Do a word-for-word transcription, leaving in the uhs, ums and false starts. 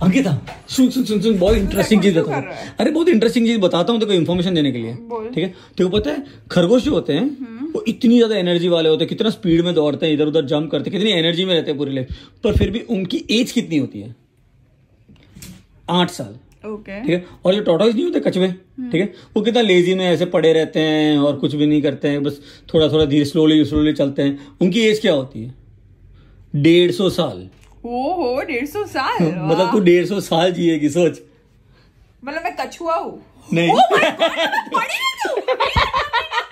अंकिता सुन सुन सुन सुन बहुत इंटरेस्टिंग चीज बताता हूँ। अरे बहुत इंटरेस्टिंग चीज बताता हूँ तेरे को इन्फॉर्मेशन देने के लिए, ठीक है? तेरे को पता है खरगोश जो होते हैं वो इतनी ज्यादा एनर्जी वाले होते हैं, कितना स्पीड में दौड़ते हैं, इधर उधर जंप करते हैं, कितनी एनर्जी में रहते हैं पूरी लाइफ, पर फिर भी उनकी एज कितनी होती है? आठ साल। ओके, ठीक है? और जो टॉर्टोइस नहीं होते कछुए, ठीक है, वो कितना लेजी में ऐसे पड़े रहते हैं और कुछ भी नहीं करते हैं, बस थोड़ा थोड़ा धीरे स्लोली स्लोली चलते हैं। उनकी एज क्या होती है? डेढ़ सौ साल। ओहो, डेढ़ सौ साल। मतलब तू डेढ़ सौ साल जिएगी, सोच। मतलब मैं कछुआ हूँ? नहीं। Oh my God, पढ़ी है तू?